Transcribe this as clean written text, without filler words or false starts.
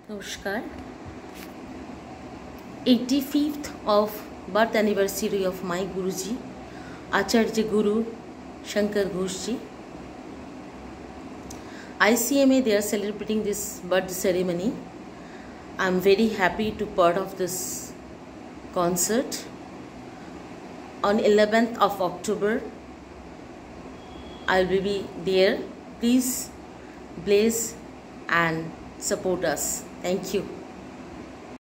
Namaskar. 85th of birth anniversary of my Guruji, Acharya Guru Shankar Ghoshji. ICMA, they are celebrating this birth ceremony. I am very happy to part of this concert on 11th of October. I will be there. Please bless and support us. Thank you.